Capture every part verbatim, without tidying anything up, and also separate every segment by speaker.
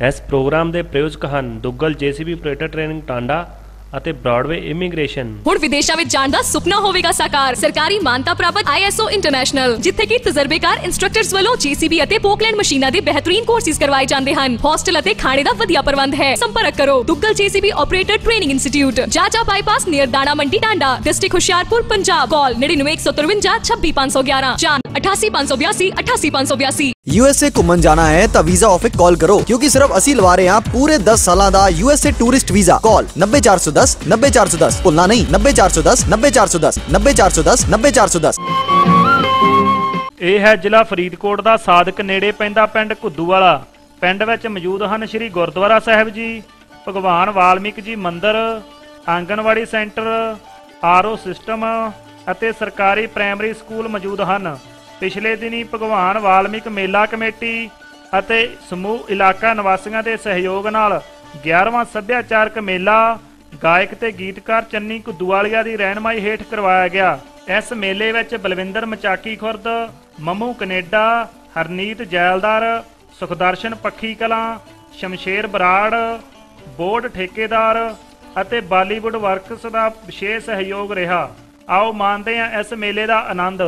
Speaker 1: इस प्रोग्राम के प्रायोजक हैं Duggal J C B operator training Tanda ਅਤੇ ਬ੍ਰੌਡਵੇ ਇਮੀਗ੍ਰੇਸ਼ਨ।
Speaker 2: ਹੁਣ ਵਿਦੇਸ਼ਾਂ ਵਿੱਚ ਜਾਣ ਦਾ ਸੁਪਨਾ ਹੋਵੇਗਾ ਸਾਕਾਰ। ਸਰਕਾਰੀ ਮਾਨਤਾ ਪ੍ਰਾਪਤ ਆਈ ਐਸ ਓ ਇੰਟਰਨੈਸ਼ਨਲ, ਜਿੱਥੇ ਕਿ ਤਜਰਬੇਕਾਰ ਇੰਸਟ੍ਰਕਟਰਸ ਵੱਲੋਂ ਜੇ ਸੀ ਬੀ ਅਤੇ ਪੋਕਲੈਂਡ ਮਸ਼ੀਨਾਂ ਦੇ ਬਿਹਤਰੀਨ ਕੋਰਸਿਸ ਕਰਵਾਏ ਜਾਂਦੇ ਹਨ। ਹੋਸਟਲ ਅਤੇ ਖਾਣੇ ਦਾ ਵਧੀਆ ਪ੍ਰਬੰਧ ਹੈ। ਸੰਪਰਕ ਕਰੋ Duggal J C B operator training institute, Jaja bypass near ਦਾਣਾ ਮੰਡੀ ਟਾਂਡਾ, ਡਿਸਟ੍ਰਿਕਟ ਹੁਸ਼ਿਆਰਪੁਰ, ਪੰਜਾਬ। ਕਾਲ ਨੜਿਨਵੇਂ ਇੱਕ ਸੌ ਤਰਵੰਜਾ ਛੱਬੀ ਪੰਜ ਸੌ ਗਿਆਰਾਂ, ਜਾਨ ਅਠਾਸੀ ਪੰਜ ਸੌ ਬਿਆਸੀ ਅਠਾਸੀ ਪੰਜ ਸੌ ਬਿਆਸੀ।
Speaker 3: यूएसए घूमन जाना है तो वीजा ऑफिस कॉल करो, क्योंकि सिर्फ असी लवा रहे हैं पूरे दस साल का यूएसए टूरिस्ट वीजा। कॉल नब्बे चार सौ दस नब्बे चार सौ दस, भुलना नहीं नब्बे चार सौ दस नब्बे चार सौ दस नब्बे चार सौ दस नब्बे चार सौ दस।
Speaker 4: ਇਹ ਹੈ ਜ਼ਿਲ੍ਹਾ ਫਰੀਦਕੋਟ ਦਾ ਸਾਦਕ ਨੇੜੇ ਪੈਂਦਾ ਪਿੰਡ ਘੁੱਦੂਵਾਲਾ। ਪਿੰਡ ਵਿੱਚ ਮੌਜੂਦ ਹਨ ਸ੍ਰੀ ਗੁਰਦੁਆਰਾ ਸਾਹਿਬ ਜੀ, ਭਗਵਾਨ ਵਾਲਮੀਕ ਜੀ ਮੰਦਿਰ, anganwadi center, R O system ਅਤੇ ਸਰਕਾਰੀ ਪ੍ਰਾਇਮਰੀ ਸਕੂਲ ਮੌਜੂਦ ਹਨ। ਪਿਛਲੇ ਦਿਨੀ ਭਗਵਾਨ ਵਾਲਮੀਕ ਮੇਲਾ ਕਮੇਟੀ ਅਤੇ ਸਮੂਹ ਇਲਾਕਾ ਨਿਵਾਸੀਆਂ ਦੇ ਸਹਿਯੋਗ ਨਾਲ ਗਿਆਰਵਾਂ ਸੱਭਿਆਚਾਰਕ ਮੇਲਾ ਗਾਇਕ ਤੇ ਗੀਤਕਾਰ ਚੰਨੀ ਘੁੱਦੂਵਾਲੀਆ ਦੀ ਰਹਿਨਮਾਈ ਹੇਠ ਕਰਵਾਇਆ ਗਿਆ। ਇਸ ਮੇਲੇ ਵਿੱਚ ਬਲਵਿੰਦਰ ਮਚਾਕੀ ਖੁਰਦ, ਮੰਮੂ ਕਨੇਡਾ, ਹਰਨੀਤ ਜੈਲਦਾਰ, ਸੁਖਦਰਸ਼ਨ ਪੱਖੀ ਕਲਾਂ, ਸ਼ਮਸ਼ੇਰ ਬਰਾੜ, ਬੋਰਡ ਠੇਕੇਦਾਰ ਅਤੇ ਬਾਲੀਵੁੱਡ ਵਰਕਸ ਦਾ ਵਿਸ਼ੇਸ਼ ਸਹਿਯੋਗ ਰਿਹਾ। ਆਓ ਮਾਣਦੇ ਹਾਂ ਇਸ ਮੇਲੇ ਦਾ ਆਨੰਦ।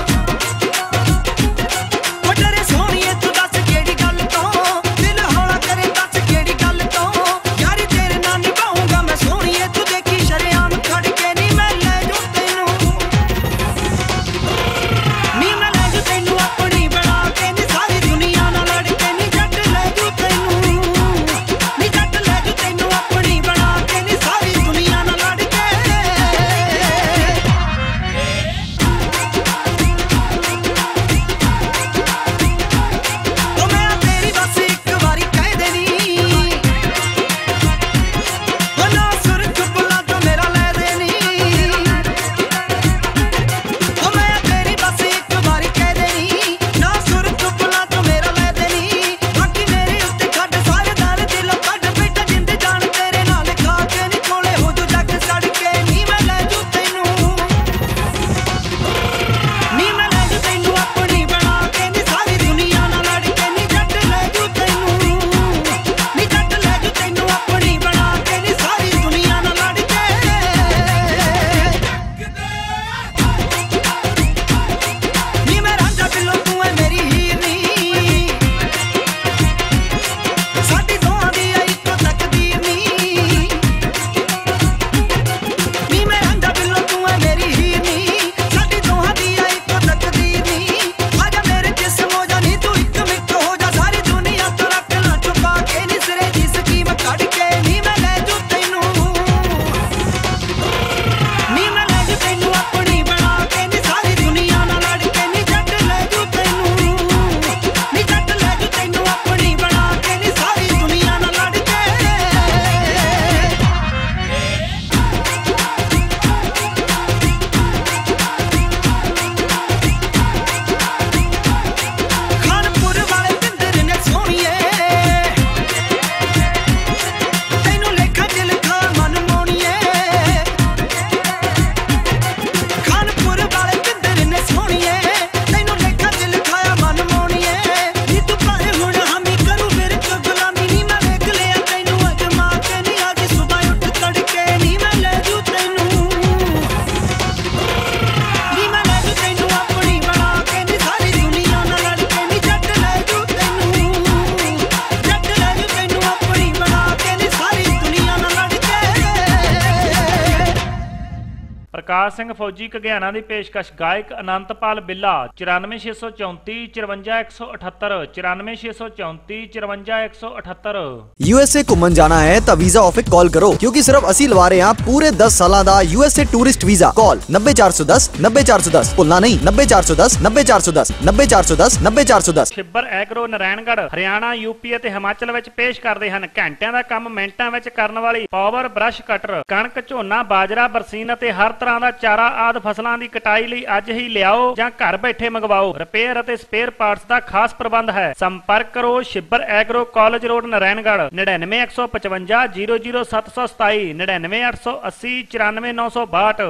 Speaker 5: दिल हौला
Speaker 4: ਪ੍ਰਕਾਸ਼ ਸਿੰਘ ਫੌਜੀ ਘਗਿਆਣਾ ਦੀ ਪੇਸ਼ਕਸ਼ ਗਾਇਕ ਅਨੰਤਪਾਲ ਬਿੱਲਾ ਚੁਰਾਨਵੇਂ ਛੇ ਸੌ ਚੌਂਤੀ ਚਰਵੰਜਾ ਇੱਕ ਸੌ ਅਠੱਤਰ ਚੁਰਾਨਵੇਂ ਛੇ ਸੌ ਚੌਂਤੀ ਚਰਵੰਜਾ ਇੱਕ ਸੌ ਅਠੱਤਰ।
Speaker 3: यूएसए घूमन जाना है तो वीजा ऑफिस कॉल करो क्योंकि सिर्फ ਅਸੀਂ ਲਵਾ ਰਹੇ ਹਾਂ पूरे दस साल ਦਾ यूएसए टूरिस्ट वीजा। कॉल नब्बे चार सौ दस नब्बे चार सौ दस, भुलना नहीं नब्बे चार सौ दस नब्बे चार सौ दस नब्बे चार सौ दस नब्बे चार सौ दस।
Speaker 4: ਛਿੱਬਰ ਐਗਰੋ ਨਾਰਾਇਣਗੜ੍ਹ ਹਰਿਆਣਾ ਯੂਪੀ ਅਤੇ ਹਿਮਾਚਲ ਵਿੱਚ ਪੇਸ਼ ਕਰਦੇ ਹਨ ਘੰਟਿਆਂ ਦਾ ਕੰਮ ਮਿੰਟਾਂ ਵਿੱਚ ਕਰਨ ਵਾਲੀ ਪਾਵਰ ਬ੍ਰਸ਼ ਕਟਰ। ਕਣਕ ਝੋਨਾ ਬਾਜਰਾ ਬਰਸੀਨ ਅਤੇ ਹਰ ਤਰ੍ਹਾਂ ਦਾ ਚਾਰਾ ਆਦਿ ਫਸਲਾਂ ਦੀ ਕਟਾਈ ਲਈ ਅੱਜ ਹੀ ਲਿਆਓ ਜਾਂ ਘਰ ਬੈਠੇ ਮੰਗਵਾਓ। ਰਿਪੇਅਰ ਅਤੇ ਸਪੇਅਰ ਪਾਰਟਸ ਦਾ ਖਾਸ ਪ੍ਰਬੰਧ ਹੈ। ਸੰਪਰਕ ਕਰੋ Chhibber agro college road Narayangarh ਨੜਿਨਵੇਂ ਇੱਕ ਸੌ ਪਚਵੰਜਾ ਜ਼ੀਰੋ ਜ਼ੀਰੋ ਸੱਤ ਸੌ ਸਤਾਈ ਨੜਿਨਵੇਂ ਅੱਠ ਸੌ ਅੱਸੀ ਚੁਰਾਨਵੇਂ ਨੌ ਸੌ ਬਾਹਠ।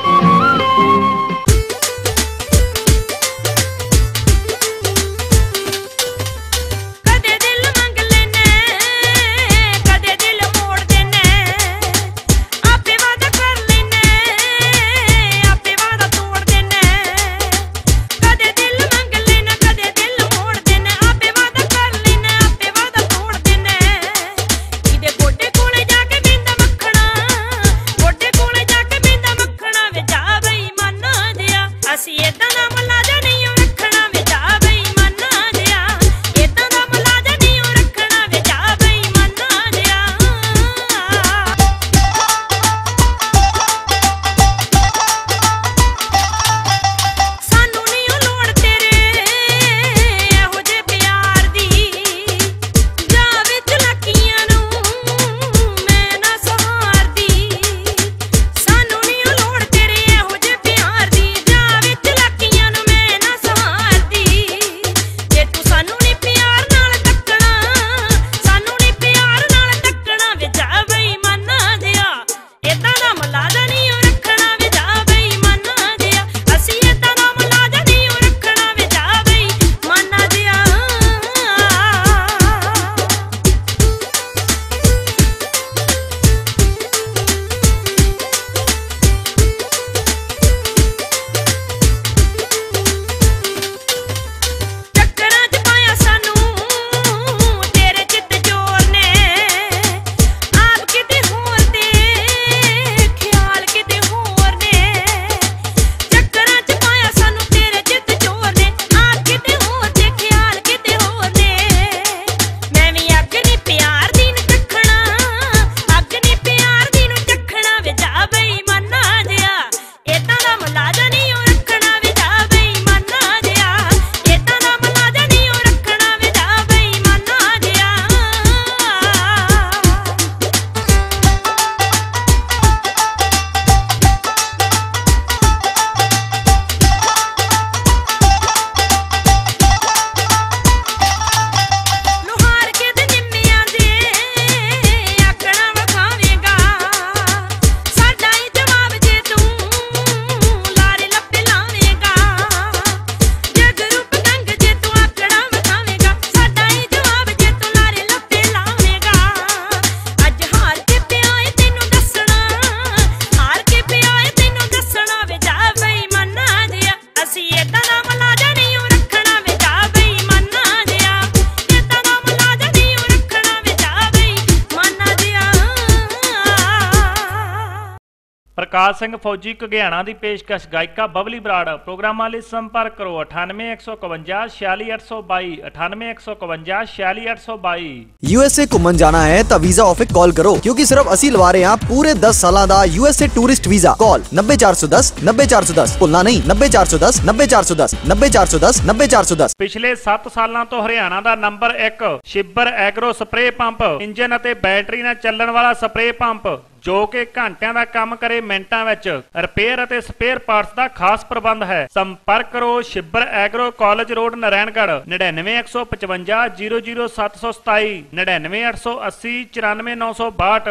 Speaker 4: ਪ੍ਰਕਾਸ਼ ਸਿੰਘ ਫੌਜੀ ਘਗਿਆਣਾ ਦੀ ਪੇਸ਼ਕਸ਼ ਗਾਇਕਾ ਬਬਲੀ ਬਰਾੜ। ਪ੍ਰੋਗਰਾਮਾਂ ਲਈ ਸੰਪਰਕ ਕਰੋ ਅਠਾਨਵੇਂ ਇੱਕ ਸੌ ਇਕਵੰਜਾ ਛਿਆਲੀ ਅੱਠ ਸੌ ਬਾਈ ਅਠਾਨਵੇਂ ਇੱਕ ਸੌ ਇਕਵੰਜਾ ਛਿਆਲੀ ਅੱਠ ਸੌ ਬਾਈ।
Speaker 3: यूएसए घूमन जाना है तो वीजा ऑफिस कॉल करो क्योंकि सिर्फ ਅਸੀਂ ਲਵਾ ਰਹੇ ਹਾਂ पूरे दस साल ਦਾ यूएसए टूरिस्ट वीजा। कॉल नब्बे चार सौ दस नब्बे चार सौ दस, भुलना नहीं नब्बे चार सौ दस नब्बे चार सौ दस नब्बे चार सौ दस नब्बे चार सौ दस।
Speaker 4: ਪਿਛਲੇ ਸੱਤ ਸਾਲਾਂ ਤੋਂ ਹਰਿਆਣਾ ਦਾ ਨੰਬਰ ਇੱਕ Chhibber agro spray pump engine ਅਤੇ ਬੈਟਰੀ ਨਾਲ ਚੱਲਣ ਵਾਲਾ ਸਪਰੇ ਪੰਪ ਜੋ ਕਿ ਘੰਟਿਆਂ ਦਾ ਕੰਮ ਕਰੇ ਮਿੰਟਾਂ ਵਿੱਚ। ਰਿਪੇਅਰ ਅਤੇ ਸਪੇਅਰ ਪਾਰਟਸ ਦਾ ਖਾਸ ਪ੍ਰਬੰਧ ਹੈ। ਸੰਪਰਕ ਕਰੋ Chhibber agro college road Narayangarh ਨੜਿਨਵੇਂ ਇੱਕ ਸੌ ਪਚਵੰਜਾ ਜ਼ੀਰੋ ਜ਼ੀਰੋ ਸੱਤ ਸੌ ਸਤਾਈ ਨੜਿਨਵੇਂ ਅੱਠ ਸੌ ਅੱਸੀ ਚੁਰਾਨਵੇਂ ਨੌ ਸੌ ਬਾਹਠ।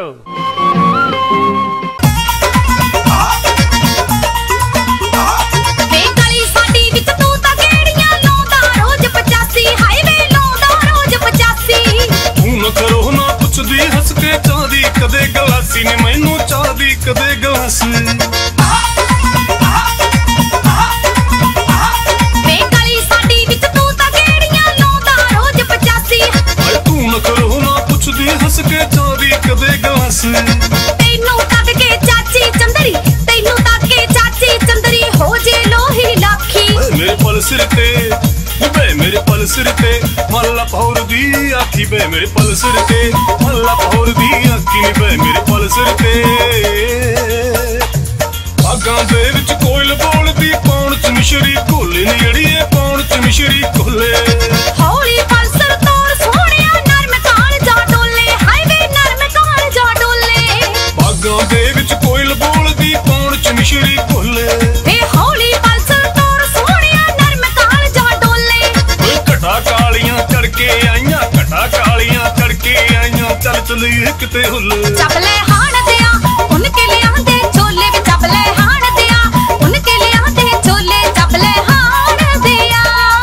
Speaker 5: ਕਰੋ ਨਾ ਪੁੱਛਦੀ ਹੱਸ ਕੇ ਚਾਹਦੀ ਕਦੇ ਗਲਾਸੀ ਨੇ ਮੈਨੂੰ ਚਾਹਦੀ ਕਦੇ ਗਲਾਸੀ ਵੇ ਗਲੀ ਸਾਡੀ ਵਿੱਚ ਤੂੰ ਤਾਂ ਕਿਹੜੀਆਂ ਲਾਉਂਦਾ ਰੋਜ਼ ਪਚਾਸੀ। ਤੂੰ ਨਾ ਕਰੋ ਨਾ ਪੁੱਛਦੀ ਹੱਸ ਕੇ ਚਾਹਦੀ ਕਦੇ ਗਲਾਸੀ ਤੈਨੂੰ बैठी बे मेरे पल्सर ते मल्ला पहोर दी अखी नी बे मेरे पल्सर ते बागां दे विच कोयल बोलदी पौण च मिशरी घोले नी अड़िए पौण च मिशरी घोले
Speaker 2: हौली पल्सर तोड़ सोहणिया नरम काल जा डोले हाईवे नरम काल जा डोले
Speaker 5: बागां दे विच कोयल बोलदी पौण च मिशरी घोले
Speaker 2: वे हौली पल्सर तोड़ सोहणिया नरम काल जा डोले
Speaker 5: ओए घटा कालियां चढ़ के आईयां घटा कालियां चढ़ के आईयां चल चली किते हुल
Speaker 2: चपले हाण दिया उनके लिए आंदे झोले वे चपले हाण दिया उनके लिए आंदे झोले चपले हाण दिया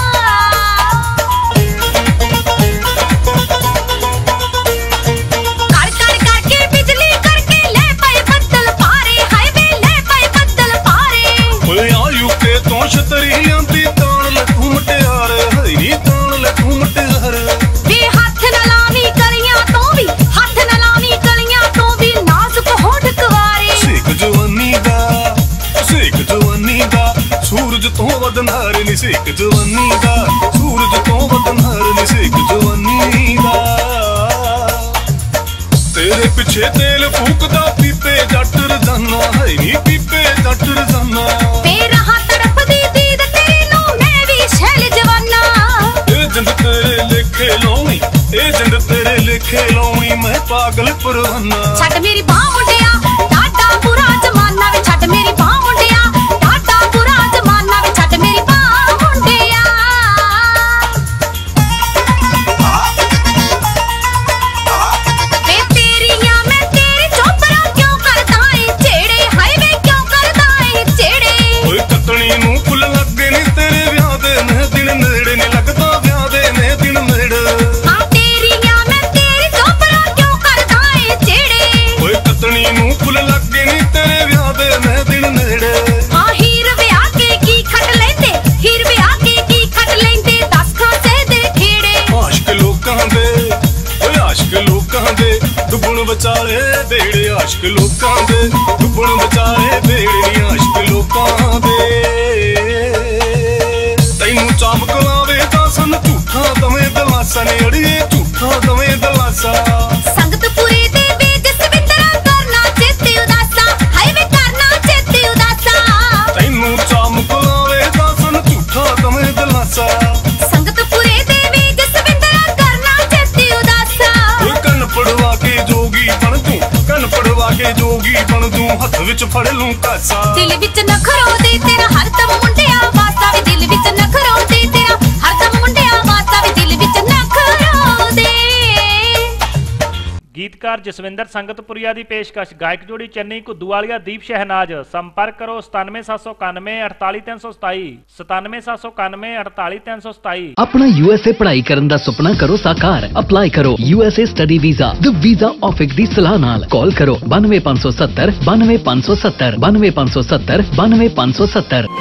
Speaker 2: कड़ कड़ करके बिजली करके ले पाए बदल पारे हाईवे ले पाए बदल पारे
Speaker 5: ओए आयु के तो छतरी आंदी तान लखू मटियार हरी तान लखू मटियार
Speaker 2: वे हाथ न लावी कलियां तो भी हाथ न लावी कलियां तो भी नाजुक होठ कुवारे
Speaker 5: सेक जवानी दा सेक जवानी दा सूरज तो वदनहार नी सेक जवानी दा सूरज तो वदनहार नी सेक जवानी दा तेरे पिछे तेल फूकदा पीपे जट रजाना है नी पीपे जट रजाना
Speaker 2: तेरा हाथ तड़पदी दीद तेरी नो मैं भी शैल जवाना
Speaker 5: ए जिंद तेरे लेखे लाउणी ए जिंद तेरे लेखे लाउणी मैं पागल परवाना
Speaker 2: छट मेरी बाह मुंडिया टाटा बुरा जमाना वे छट मेरी बाह मुंडिया टाटा बुरा जमाना वे छट मेरी बाह मुंडिया वे तेरियां मैं तेरे चोपरा क्यों करदा है छेड़े हाईवे क्यों करदा है छेड़े
Speaker 5: ओए कतणी नूं फुੱਲ ਲੱਗੇ ਨੀ ਤੇਰੇ ਵਿਆਹ ਦੇ ਨੇ ਦਿਨ ਨੇੜੇ ਨੀ ਲੱਗਦਾ ਵਿਆਹ ਦੇ ਨੇ ਦਿਨ ਨੇੜੇ
Speaker 2: हां तेरियां मैं तेरे चोपरा क्यों करदा है छेड़े
Speaker 5: ओए कतणी नूं फुੱਲ ਲੱਗੇ ਨੀ ਤੇਰੇ ਵਿਆਹ ਦੇ ਨੇ ਦਿਨ ਨੇੜੇ
Speaker 2: हां हीर विआह के की खट लेंदे हीर विआह के की खट लेंदे दस खासे दे खेड़े
Speaker 5: ਆਸ਼ਕ ਲੋਕਾਂ ਦੇ ਓਏ ਆਸ਼ਕ ਲੋਕਾਂ ਦੇ ਡੁੱਬਣ ਵਿਚਾਲੇ ਬੇੜੇ ਆਸ਼ਕ ਲੋਕਾਂ ਦੇ ਡੁੱਬਣ ਵਿਚਾਲੇ ਬੇੜੇ ਨੀ ਆਸ਼ਕ ਲੋਕਾਂ ਦੇ ਤੈਨੂੰ ਚਾਮਕ ਲਾਵੇ ਤਾਂ ਸਾਨੂੰ ਝੂਠਾ ਦਵੇਂ ਦਲਾਸਾ ਨੇ ਅੜੀਏ ਝੂਠਾ ਦਵੇਂ ਦਲਾਸਾ
Speaker 2: संगतपुरी दे वे जसविंदरा करना चेते उदासा हाईवे करना चेते उदासा
Speaker 5: ਤੈਨੂੰ ਚਾਮਕ ਲਾਵੇ ਤਾਂ ਸਾਨੂੰ ਝੂਠਾ ਦਵੇਂ ਦਲਾਸਾ
Speaker 2: संगतपुरी दे वे जसविंदरा करना चेते उदासा
Speaker 5: ਓਏ ਕੰਨ ਪੜਵਾ ਕੇ ਜੋਗੀ ਬਣ ਤੂੰ ਕੰਨ ਪੜਵਾ ਕੇ ਜੋਗੀ ਬਣ ਤੂੰ ਹੱਥ ਵਿੱਚ ਫੜ ਲੂੰ ਕਾਸਾ
Speaker 2: दिल विच नखरो दे तेरा हरदम मुंडिया वासा वे दिल विच नखरो दे तेरा हरदम मुंडिया वासा वे दिल विच नखरो दे
Speaker 4: ਗੀਤਕਾਰ ਜਸਵਿੰਦਰ ਸੰਗਤਪੁਰੀਆ ਦੀ ਪੇਸ਼ਕਸ਼ ਗਾਇਕ ਜੋੜੀ ਚੰਨੀ ਘੁੱਦੂਵਾਲੀਆ ਦੀਪ ਸ਼ਹਿਨਾਜ਼ ਸੰਪਰਕ ਕਰੋ ਸਤਾਨਵੇਂ ਸੱਤ ਸੌ ਇਕਾਨਵੇਂ ਅਠਤਾਲੀ ਤਿੰਨ ਸੌ ਸਤਾਈ ਸਤਾਨਵੇਂ ਸੱਤ ਸੌ ਇਕਾਨਵੇਂ ਅਠਤਾਲੀ ਤਿੰਨ ਸੌ ਸਤਾਈ
Speaker 6: अपना यूएसए पढ़ाई करन दा सुपना करो साकार अप्लाई करो USA study visa the visa office दी सलाह नाल कॉल करो बानवे पांच सौ सत्तर बानवे पांच सौ सत्तर बानवे पांच सौ सत्तर बानवे पांच सौ सत्तर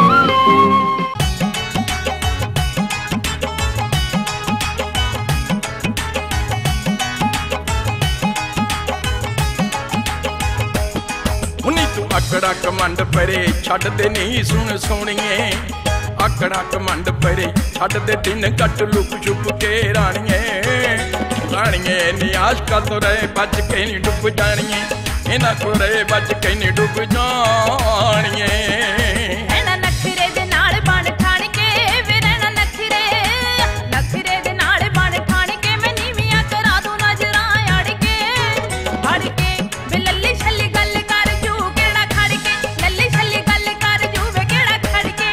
Speaker 7: उन्नी तू आकड़ा कमंड परे छड़ दे नहीं सुन सोनिए आकड़ा कमंड परे छड़ दे दिन कट लुक छुप के रानिए रानिए नी आशका तो रहे बच के नहीं डुब जानिए इना को रहे बच के नहीं डुब जानिए
Speaker 2: रहना नखरे दे नाल बन ठाण के वे रहना नखरे नखरे दे नाल बन ठाण के मैं नीवियां करा दूं नजरां अड़ के फड़ के वे लल्ली छल्ली गल कर जू केड़ा खड़ के लल्ली छल्ली गल कर जू वे केड़ा खड़ के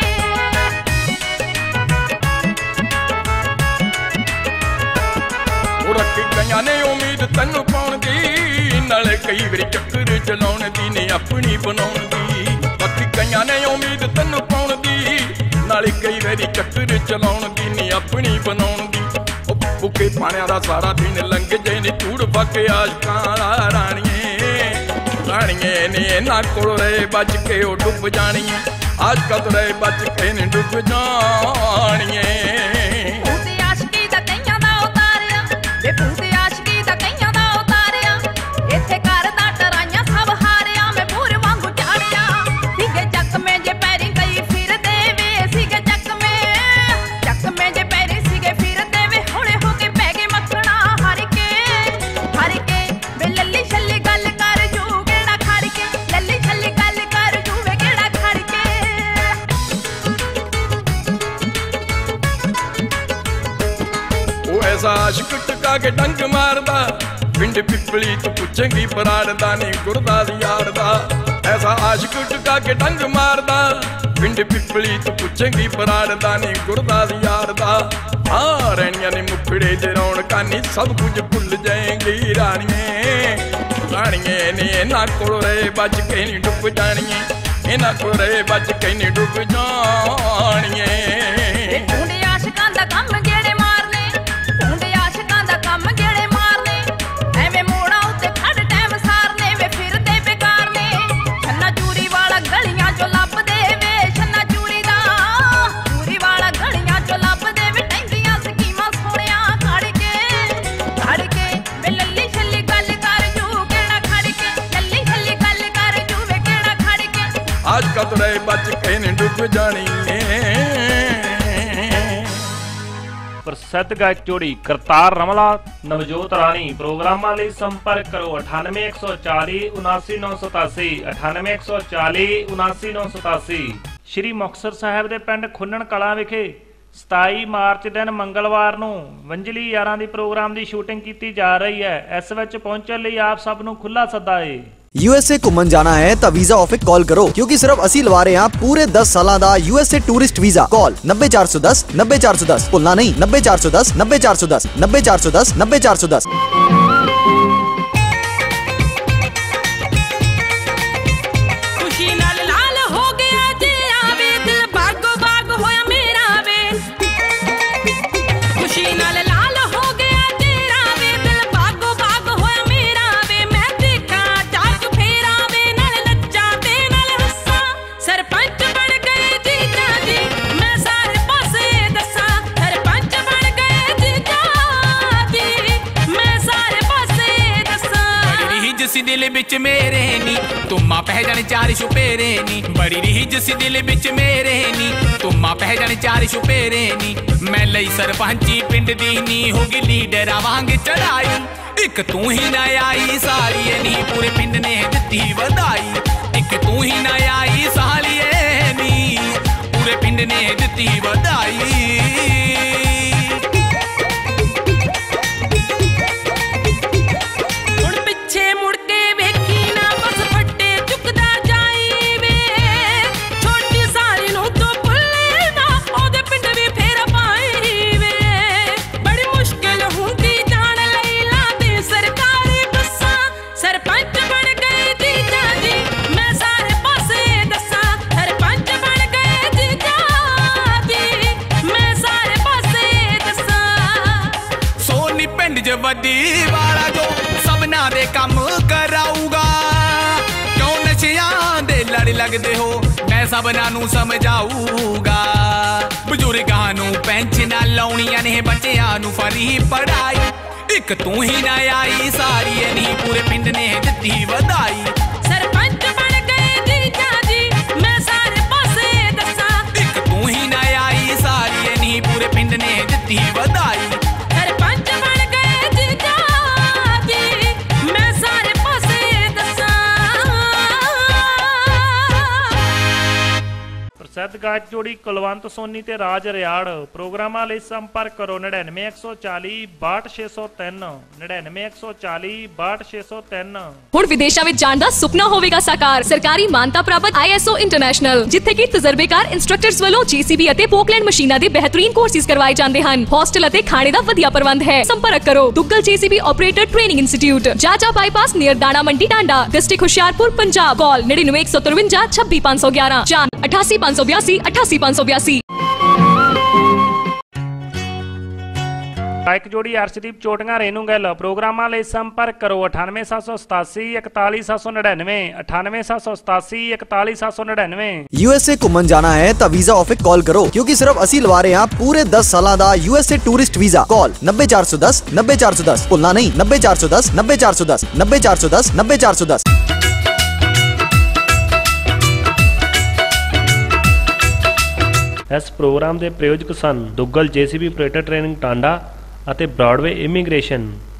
Speaker 7: ਉਹ ਰੱਖ ਗਈਆਂ ਨੇ ਉਮੀਦ ਤੈਨੂੰ ਪਾਉਣ ਦੀ ਨਾਲੇ ਕਈ ਵਾਰੀ ਚੱਕਰ ਚਲਾਉਣ ਦੀ ਨੇ ਆਪਣੀ ਬਣਾਉਣ ਦੀ ਰੱਖ ਗਈਆਂ ਨੇ ਉਮੀਦ ਤੈਨੂੰ ਪਾਉਣ ਦੀ ਨਾਲੇ ਕਈ ਵਾਰੀ ਚੱਕਰ ਚਲਾਉਣ ਦੀ ਨੇ ਆਪਣੀ ਬਣਾਉਣ ਦੀ ਉਹ ਭੁੱਖੇ ਪਾਣਿਆਂ ਦਾ ਸਾਰਾ ਦਿਨ ਲੰਘ ਜੇ ਨੀ ਧੂੜ ਫੱਕੇ ਆਸ਼ਕਾਂ ਵਾਲਾ ਰਾਣੀਏ ਰਾਣੀਏ ਨੇ ਇਹਨਾਂ ਕੋਲ ਰਹੇ ਬਚ ਕੇ ਉਹ ਡੁੱਬ ਜਾਣੀਏ ਆਸ਼ਕਾਂ ਤੋਂ ਰਹੇ ਬਚ ਕੇ ਨੇ ਡੁੱਬ ਜਾਣੀਏ
Speaker 2: ਤੇ ਆਸ਼ਕੀ ਦਾ ਕਈਆਂ ਦਾ ਉਤਾਰਿਆ ਵੇ ਤੇ ਆਸ਼ਕੀ ਦਾ ਕਈਆਂ ਦਾ ਉਤਾਰਿਆ ਇੱਥੇ ਕਰਦਾ ਟਰਾਈਆਂ ਸਭ ਹਾਰਿਆ ਮੈਂ ਪੂਰ ਵਾਂਗੂ ਝਾੜਿਆ ਸੀਗੇ ਚੱਕਵੇਂ ਜੇ ਪੈਰੀ ਕਈ ਫਿਰਦੇ ਵੇ ਸੀਗੇ ਚੱਕਵੇਂ ਚੱਕਵੇਂ ਜੇ ਪੈਰੀ ਸੀਗੇ ਫਿਰਦੇ ਵੇ ਹੌਲੇ ਹੋ ਕੇ ਪੈ ਗਏ ਮੱਖਣਾ
Speaker 7: ਆਸ਼ਕ ਟਕਾ ਕੇ ਡੰਗ ਮਾਰਦਾ ਪਿੰਡ ਪਿੱਪਲੀ ਤੂੰ ਪੁੱਛੇਂਗੀ ਬਰਾੜ ਦਾ ਨੀ ਗੁਰਦਾਸ ਯਾਰ ਦਾ ਐਸਾ ਆਸ਼ਕ ਟਕਾ ਕੇ ਡੰਗ ਮਾਰਦਾ ਪਿੰਡ ਪਿੱਪਲੀ ਤੂੰ ਪੁੱਛੇਂਗੀ ਬਰਾੜ ਦਾ ਨੀ ਗੁਰਦਾਸ ਯਾਰ ਦਾ ਹਾਂ ਰਹਿਣੀਆਂ ਨੇ ਮੁਖੜੇ ਦੇ ਰੌਣਕਾਂ ਨੀ ਸਭ ਕੁਝ ਭੁੱਲ ਜਾਏਂਗੀ ਰਾਣੀਏ ਰਾਣੀਏ ਨੇ ਇਹਨਾਂ ਕੋਲ ਰਹੇ ਬਚ ਕੇ ਨੀ ਡੁੱਬ ਜਾਣੀਏ ਇਹਨਾਂ ਕੋਲ ਰਹੇ ਬਚ ਕੇ ਨੀ ਡੁੱਬ ਜਾਣੀਏ
Speaker 8: ਢੂੰਡੇ ਆਸ਼ਕਾਂ ਦਾ ਕੰਮ ਗੇੜੇ ਮਾਰਨੇ ਢੂੰਡੇ ਆਸ਼ਕਾਂ ਦਾ ਕੰਮ ਗੇੜੇ ਮਾਰਨੇ ਐਵੇਂ ਮੋੜਾਂ ਉੱਤੇ ਖੜ ਟਾਈਮ ਸਾਰਨੇ ਵੇ ਫਿਰਦੇ ਬੇਕਾਰ ਨੇ ਛੰਨਾ ਚੂਰੀ ਵਾਲਾ ਗਲੀਆਂ ਚੋਂ ਲੱਭਦੇ ਵੇ ਛੰਨਾ ਚੂਰੀ ਦਾ ਚੂਰੀ ਵਾਲਾ ਗਲੀਆਂ ਚੋਂ ਲੱਭਦੇ ਵੇ ਟੈਂਦੀਆਂ ਸਕੀਮਾਂ ਸੋਹਣਿਆ ਖੜ ਕੇ ਖੜ ਕੇ ਵੇ ਲੱਲੀ ਛੱਲੀ ਗੱਲ ਕਰ ਜੂ ਕਿਹੜਾ ਖੜ ਕੇ ਲੱਲੀ ਛੱਲੀ ਗੱਲ ਕਰ ਜੂ ਵੇ ਕਿਹੜਾ ਖੜ ਕੇ
Speaker 7: ਅੱਜ ਕਤਰੇ ਬਚ ਕੇ ਨੀ ਡੁੱਬ ਜਾਣੀਏ
Speaker 1: ਪ੍ਰਸਿੱਧ ਗਾਇਕ ਜੋੜੀ ਕਰਤਾਰ ਰਮਲਾ ਨਵਜੋਤ ਰਾਣੀ। ਪ੍ਰੋਗਰਾਮਾਂ ਲਈ ਸੰਪਰਕ ਕਰੋ ਅਠਾਨਵੇਂ ਇੱਕ ਸੌ ਚਾਲੀ ਉਨਾਸੀ ਨੌ ਸੌ ਸਤਾਸੀ ਅਠਾਨਵੇਂ ਇੱਕ ਸੌ ਚਾਲੀ ਉਨਾਸੀ ਨੌ ਸੌ ਸਤਾਸੀ। ਸ਼੍ਰੀ ਮੁਕਤਸਰ ਸਾਹਿਬ ਦੇ ਪਿੰਡ ਖੁੰਨਣ ਕਲਾਂ ਵਿਖੇ ਸਤਾਈ ਮਾਰਚ ਦਿਨ ਮੰਗਲਵਾਰ ਨੂੰ ਵੰਜਲੀ ਯਾਰਾਂ ਦੀ ਪ੍ਰੋਗਰਾਮ ਦੀ ਸ਼ੂਟਿੰਗ ਕੀਤੀ ਜਾ ਰਹੀ ਹੈ। ਇਸ ਵਿੱਚ ਪਹੁੰਚਣ ਲਈ ਆਪ ਸਭ ਨੂੰ ਖੁੱਲਾ ਸੱਦਾ ਹੈ।
Speaker 3: यूएसए घूमन जाना है तो वीजा ऑफिस कॉल करो क्योंकि सिर्फ असी लवा रहे हैं पूरे दस साल का यूएसए टूरिस्ट वीजा। कॉल नब्बे चार सौ दस नब्बे चार सौ दस भूलना नहीं नब्बे चार सौ दस नब्बे चार सौ दस नब्बे चार सौ दस नब्बे चार सौ दस।
Speaker 9: दिल बिच मेरे नी तुमा पहचान चार छुपेरे नी बड़ी रीझ सी दिल बिच मेरे नी तुमा पहचान चार छुपेरे नी मैं लई सरपंची पिंड दी नी होगी लीडर वांग चढ़ाई एक तू ही ना आई सालिए नी पूरे पिंड ने दित्ती वधाई एक तू ही ना आई सालिए नी पूरे पिंड ने दित्ती वधाई। वड्डी वाला जो सबना दे कम कराऊगा क्यों नशियां दे लड़ लगदे हो मैं सबना नू समझाऊगा बजुर्गां नू पेंशनां लाउणियां ने बच्चियां नू फरी पढ़ाई एक तू ही ना आई सारी नहीं पूरे पिंड ने दित्ती वधाई। सरपंच बन गए जीजा जी मैं सारे पासे दसा एक तू ही ना आई सारी नहीं पूरे पिंड ने दित्ती वधाई।
Speaker 4: ਪ੍ਰਸਿੱਧ ਗਾਇਕ ਜੋੜੀ ਕੁਲਵੰਤ ਸੋਨੀ ਤੇ ਰਾਜ ਰਿਆੜ। ਪ੍ਰੋਗਰਾਮਾਂ ਲਈ ਸੰਪਰਕ ਕਰੋ ਨੜਿਨਵੇਂ ਇੱਕ ਸੌ ਚਾਲੀ ਬਾਹਠ ਛੇ ਸੌ ਤਿੰਨ ਨੜਿਨਵੇਂ ਇੱਕ ਸੌ ਚਾਲੀ ਬਾਹਠ ਛੇ ਸੌ ਤਿੰਨ।
Speaker 2: ਹੁਣ ਵਿਦੇਸ਼ਾਂ ਵਿੱਚ ਜਾਣ ਦਾ ਸੁਪਨਾ ਹੋਵੇਗਾ ਸਾਕਾਰ। ਸਰਕਾਰੀ ਮਾਨਤਾ ਪ੍ਰਾਪਤ ਆਈ ਐਸ ਓ ਇੰਟਰਨੈਸ਼ਨਲ ਜਿੱਥੇ ਕਿ ਤਜਰਬੇਕਾਰ ਇੰਸਟ੍ਰਕਟਰਸ ਵੱਲੋਂ ਜੀ ਸੀ ਬੀ ਅਤੇ ਪੋਕਲੈਂਡ ਮਸ਼ੀਨਾਂ ਦੇ ਬਿਹਤਰੀਨ ਕੋਰਸਿਸ ਕਰਵਾਏ ਜਾਂਦੇ ਹਨ। ਹੋਸਟਲ ਅਤੇ ਖਾਣੇ ਦਾ ਵਧੀਆ ਪ੍ਰਬੰਧ ਹੈ। ਸੰਪਰਕ ਕਰੋ Duggal J C B operator training institute Jaja bypass near ਦਾਣਾ ਮੰਡੀ ਟਾਂਡਾ ਡਿਸਟ੍ਰਿਕਟ ਹੁਸ਼ਿਆਰਪੁਰ ਪੰਜਾਬ। ਕਾਲ ਨੜਿਨਵੇਂ ਇੱਕ ਸੌ ਤਰਵੰਜਾ ਛੱਬੀ ਪੰਜ ਸੌ ਗਿਆਰਾਂ ਚਾਰ ਅਠਾਸੀ ਪੰਜ ਸੌ ਬਿਆਸੀ ਅਠਾਸੀ ਪੰਜ ਸੌ ਬਿਆਸੀ।
Speaker 4: ਗਾਇਕ ਜੋੜੀ ਅਰਸ਼ਦੀਪ ਚੋਟੀਆਂ ਰੇਨੂ ਗਿੱਲ। ਪ੍ਰੋਗਰਾਮਾਂ ਲਈ ਸੰਪਰਕ ਕਰੋ ਅਠਾਨਵੇਂ ਸੱਤ ਸੌ ਸਤਾਸੀ ਇਕਤਾਲੀ ਸੱਤ ਸੌ ਨੜਿਨਵੇਂ ਅਠਾਨਵੇਂ ਸੱਤ ਸੌ ਸਤਾਸੀ ਇਕਤਾਲੀ सत्त सौ नड़िनवे।
Speaker 3: यूएसए घूमन जाना है तो वीजा ऑफिस कॉल करो क्योंकि सिर्फ असी लवा रहे हैं पूरे दस साल का यूएसए टूरिस्ट वीजा। कॉल नब्बे चार सौ दस नब्बे चार सौ दस भूलना नहीं नब्बे चार सौ दस नब्बे चार सौ दस नब्बे चार सौ दस नब्बे चार सौ दस।
Speaker 1: इस प्रोग्राम के प्रायोजक सन Duggal J C B operator training Tanda ਅਤੇ ਬ੍ਰੌਡਵੇ ਇਮੀਗ੍ਰੇਸ਼ਨ।